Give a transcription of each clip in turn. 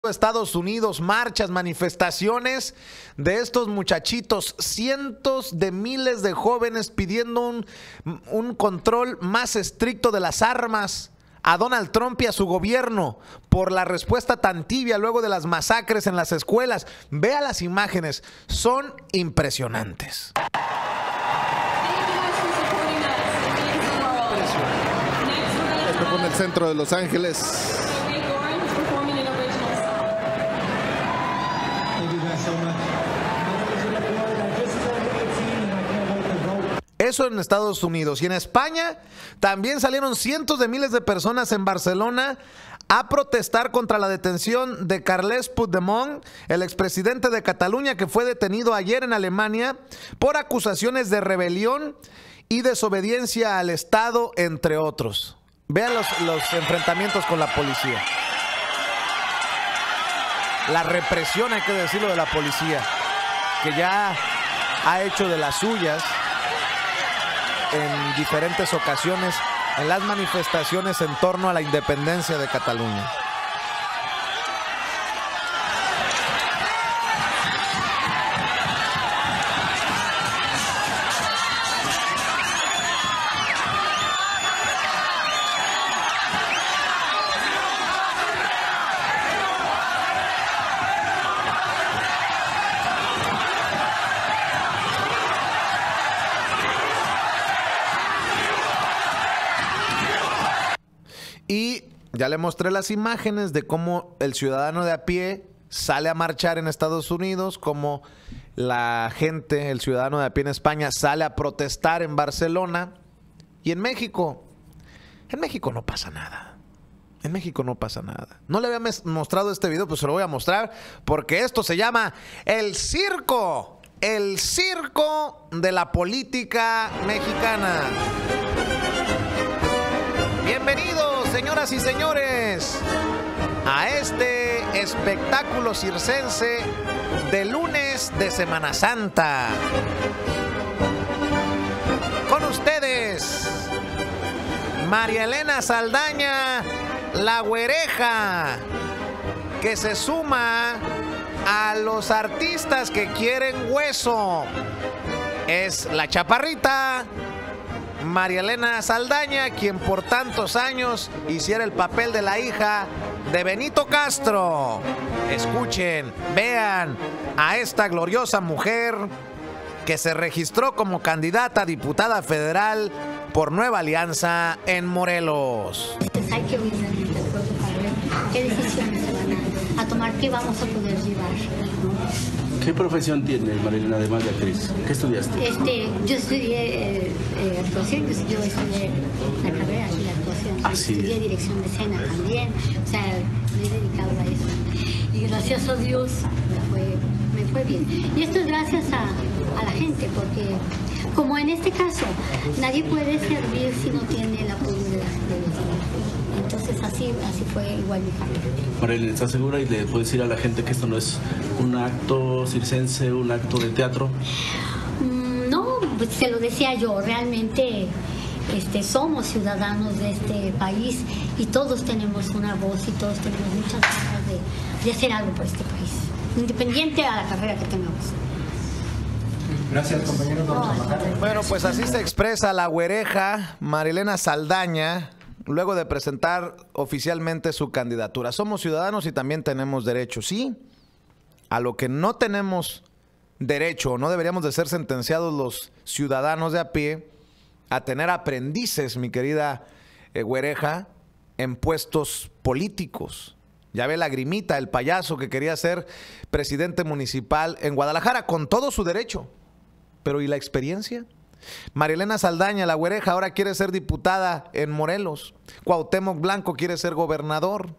Estados Unidos, marchas, manifestaciones de estos muchachitos, cientos de miles de jóvenes pidiendo un control más estricto de las armas a Donald Trump y a su gobierno por la respuesta tan tibia luego de las masacres en las escuelas. Vea las imágenes, son impresionantes. Esto fue en el centro de Los Ángeles. Eso en Estados Unidos. Y en España también salieron cientos de miles de personas en Barcelona a protestar contra la detención de Carles Puigdemont, el expresidente de Cataluña, que fue detenido ayer en Alemania por acusaciones de rebelión y desobediencia al Estado, entre otros. Vean los enfrentamientos con la policía. La represión, hay que decirlo, de la policía, que ya ha hecho de las suyas en diferentes ocasiones en las manifestaciones en torno a la independencia de Cataluña. Y ya le mostré las imágenes de cómo el ciudadano de a pie sale a marchar en Estados Unidos, cómo la gente, el ciudadano de a pie en España, sale a protestar en Barcelona. Y en México no pasa nada. En México no pasa nada. No le había mostrado este video, pues se lo voy a mostrar, porque esto se llama el circo de la política mexicana. Bienvenidos, señoras y señores, a este espectáculo circense de lunes de Semana Santa. Con ustedes, María Elena Saldaña, la güereja, que se suma a los artistas que quieren hueso. Es la chaparrita María Elena Saldaña, quien por tantos años hiciera el papel de la hija de Benito Castro. Escuchen, vean a esta gloriosa mujer que se registró como candidata a diputada federal por Nueva Alianza en Morelos. Hay que oír realmente al pueblo para ver qué decisiones se van a tomar, qué vamos a poder llevar. ¿Qué profesión tienes, Marilena, además de actriz? ¿Qué estudiaste? Yo estudié actuación, yo estudié la carrera de la actuación, estudié dirección de escena también, o sea, me he dedicado a eso. Y gracias a Dios me fue bien. Y esto es gracias a la gente, porque como en este caso, nadie puede servir si no tiene el apoyo de los demás. Entonces así fue igual mi carrera. Marilena, ¿estás segura y le puedes decir a la gente que esto no es un acto circense, un acto de teatro? No, pues se lo decía yo, realmente somos ciudadanos de este país y todos tenemos una voz y todos tenemos muchas ganas de hacer algo por este país, independiente a la carrera que tengamos. Gracias, compañeros. Bueno, pues así se expresa la güereja María Elena Saldaña luego de presentar oficialmente su candidatura. Somos ciudadanos y también tenemos derechos. Sí, a lo que no tenemos derecho, no deberíamos de ser sentenciados los ciudadanos de a pie a tener aprendices, mi querida güereja, en puestos políticos. Ya ve Lagrimita, el payaso que quería ser presidente municipal en Guadalajara, con todo su derecho. Pero ¿y la experiencia? María Elena Saldaña, la güereja, ahora quiere ser diputada en Morelos. Cuauhtémoc Blanco quiere ser gobernador.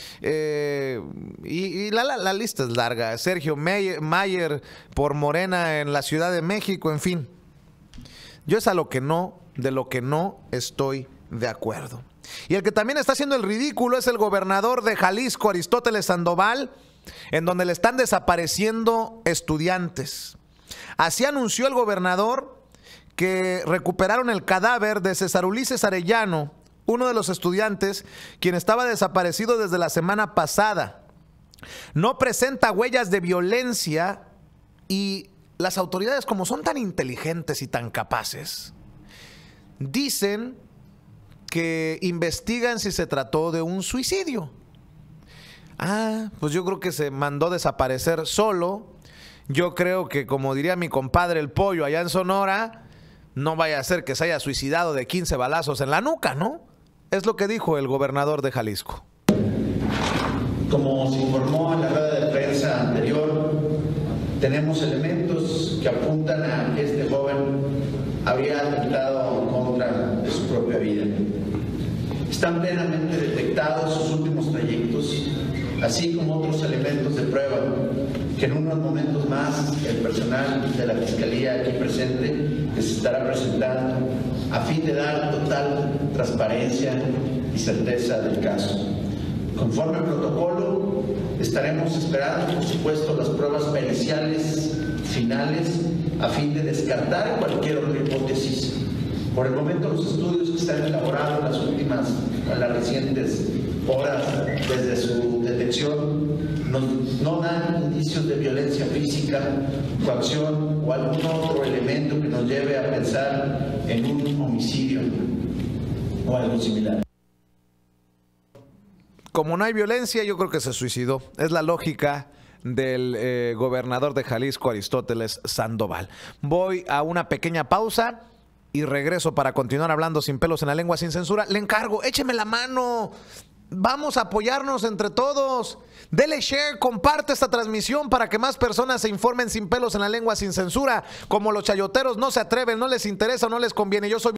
Y la lista es larga. Sergio Mayer por Morena en la Ciudad de México, en fin. Yo es de lo que no estoy de acuerdo. Y el que también está haciendo el ridículo es el gobernador de Jalisco, Aristóteles Sandoval, en donde le están desapareciendo estudiantes. Así anunció el gobernador que recuperaron el cadáver de César Ulises Arellano, uno de los estudiantes, quien estaba desaparecido desde la semana pasada. no presenta huellas de violencia y las autoridades, como son tan inteligentes y tan capaces, dicen que investigan si se trató de un suicidio. Ah, pues yo creo que se mandó desaparecer solo. Yo creo que, como diría mi compadre el Pollo allá en Sonora, no vaya a ser que se haya suicidado de 15 balazos en la nuca, ¿no? Es lo que dijo el gobernador de Jalisco. Como se informó en la rueda de prensa anterior, tenemos elementos que apuntan a que este joven habría atentado en contra de su propia vida. Están plenamente detectados sus últimos trayectos, así como otros elementos de prueba que en unos momentos más el personal de la Fiscalía aquí presente les estará presentando a fin de dar total transparencia y certeza del caso. Conforme al protocolo, estaremos esperando, por supuesto, las pruebas periciales finales a fin de descartar cualquier otra hipótesis. Por el momento, los estudios que se han elaborado en las recientes horas desde su detección no dan indicios de violencia física, coacción o algún otro elemento que nos lleve a pensar en un homicidio o algo similar. Como no hay violencia, yo creo que se suicidó. Es la lógica del gobernador de Jalisco, Aristóteles Sandoval. Voy a una pequeña pausa y regreso para continuar hablando sin pelos en la lengua, sin censura. Le encargo, écheme la mano. Vamos a apoyarnos entre todos. Dele share, comparte esta transmisión para que más personas se informen sin pelos en la lengua, sin censura. Como los chayoteros no se atreven, no les interesa, no les conviene. Yo soy